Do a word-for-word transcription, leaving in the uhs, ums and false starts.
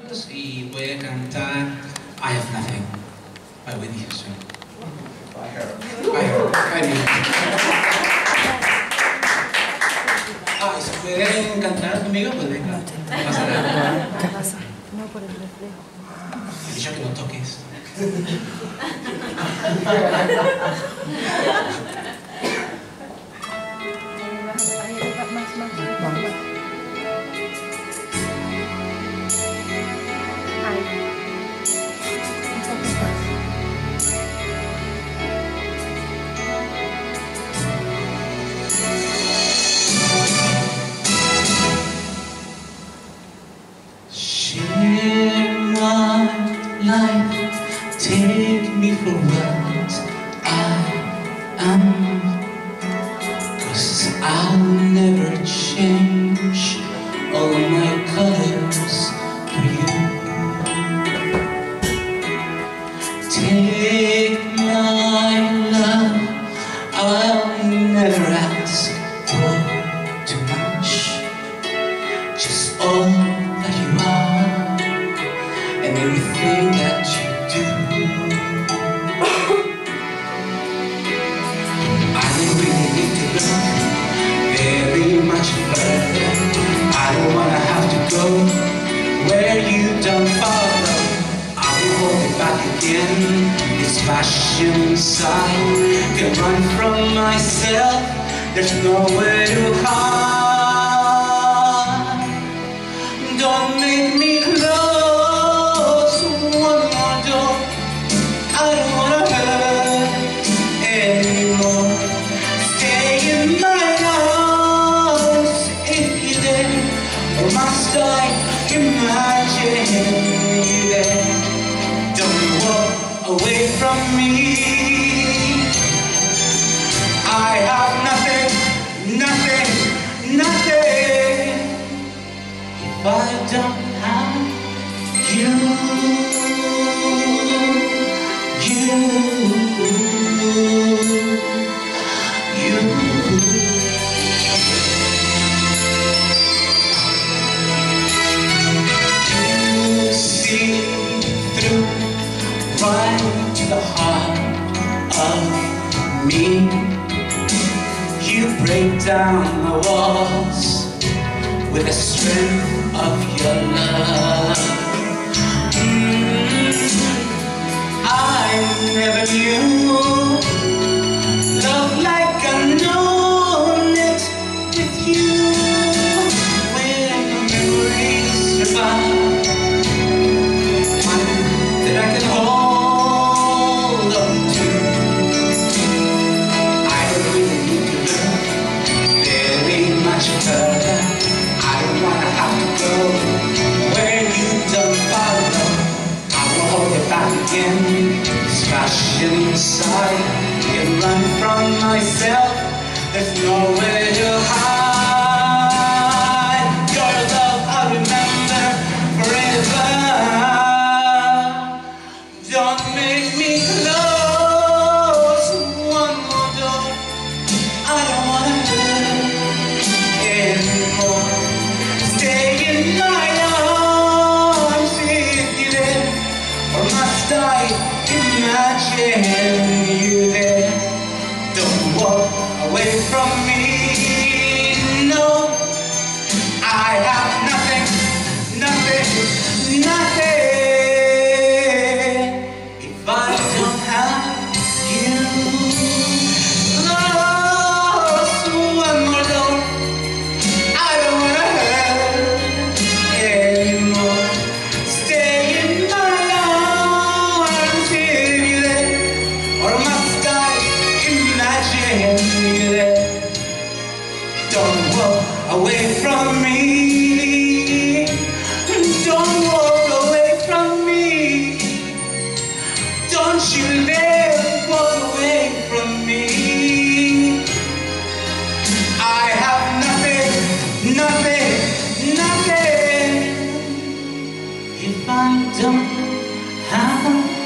minutos y voy a cantar I Have Nothing by Witney Houston. By her. By her. By me. Ah, ¿y si pueden cantar conmigo? Pues venga. No pasa nada. ¿Qué pasa? No, por el reflejo. He dicho que no toques. Share my life, take me for what I am, 'cause I'll never change all my colors for you. Take my love, I'll never ask for too much, just all that you are and everything that you do. I really need to look very much further. I don't wanna have to go where you don't follow. I will hold it back again. This passion inside can run from myself. There's nowhere to hide. Don't make me close one more door. I don't wanna hurt anymore. Stay in my arms if you're there, or must I imagine you there? Don't walk away from me. I have nothing, nothing, nothing if I don't have you, you, you. You see through right to the heart of me. You break down the walls with the strength of your love. Mm, I never knew love like I know it with you. When memories survive, one that I can hold on to. I don't really need to look very much further. I don't wanna have to go where you don't follow. I will hold it back again. This passion inside can run from myself. There's nowhere to hide. Your love I'll remember forever. Don't make me close one more door. I don't wanna hurt anymore. Stay in my arms if you're there, or must I imagine you there? Don't walk away from me, no. I have nothing, nothing, nothing if I don't have you. Close one more door. I don't wanna hurt anymore. Stay in my arms if you're there, or must I imagine you there? Don't walk away from me. Don't walk away from me. Don't you dare walk away from me. I have nothing, nothing, nothing if I don't have